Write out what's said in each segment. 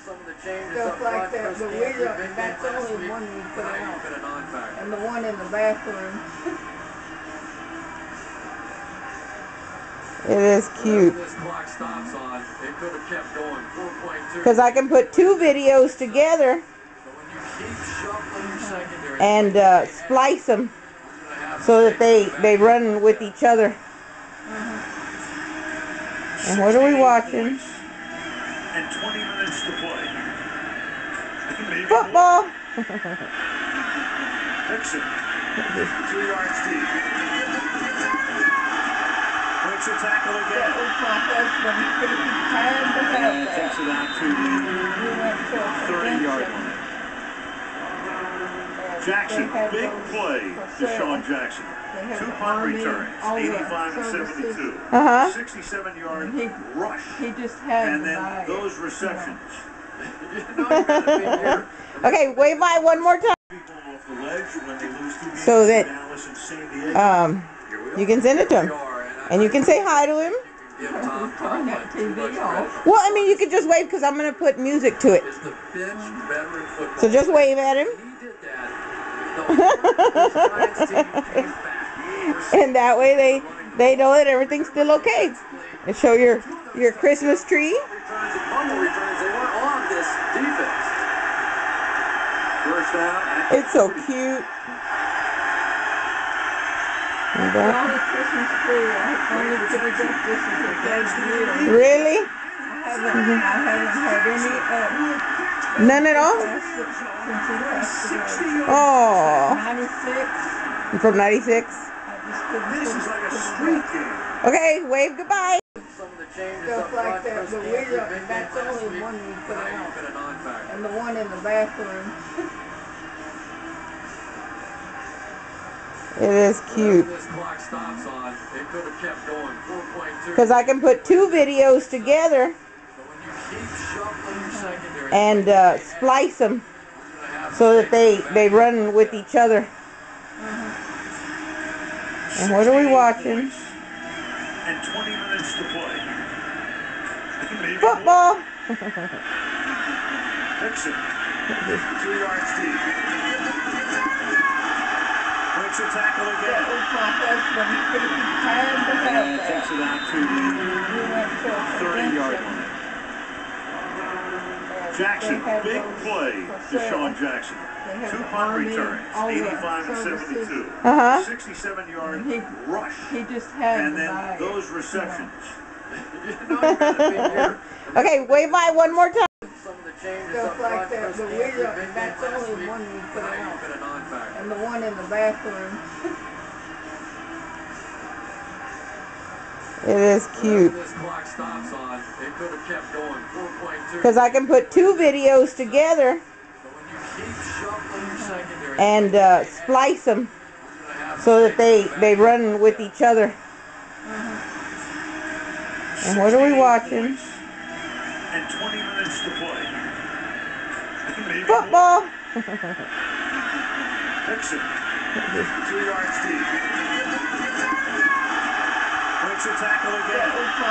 stuff like that. But that's the only one we put out. And the one in the bathroom. It is cute. Because I can put two videos together and splice them so that they run with each other. And what are we watching? And 20 minutes to play. Football. Dixon. 2 yards deep. Breaks a tackle again. And takes it out to the 30-yard line. Jackson, big play. Deshaun Jackson. 2 punt returns, 85 and 72. 67-yard rush. He just had and then those receptions. Okay, wave by one more time. So that you can send it to him. And you can say hi to him. Well, I mean, you can just wave because I'm going to put music to it. So just wave at him. And that way they know that everything's still okay. And show your Christmas tree. It's so cute. Really? I haven't had any. None at all? Oh. 96. From 96? This is like a street game. Okay, wave goodbye. Stuff like that, but that's the only one we put out. And the one in the bathroom. It is cute. Because I can put two videos together and splice them so that they run with each other. And what are we watching? And 20 minutes to play. Football. Dixon. 2 yards deep. Breaks a tackle again. And takes it out to the 30-yard line. Jackson, big play. Deshaun Jackson. 2 punt returns, 85 and 72. 67-yard rush. He just had and then those receptions. Okay, wave by one more time. Stuff like that, but that's the only one we put out. And the one in the bathroom. It is cute. Because I can put two videos together and splice them so that they run with each other. And what are we watching? And 20 minutes to play. Football. Dixon. 2 yards deep. Breaks a tackle again.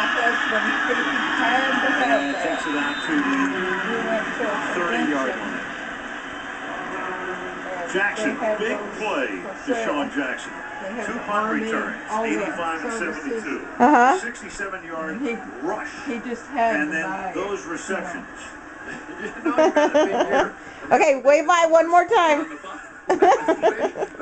And takes it out to the 30-yard line. Jackson, big play. Deshaun Jackson. 2 punt returns, 85 and 72. 67-yard rush. He just had and then those receptions. Okay, wave by one more time.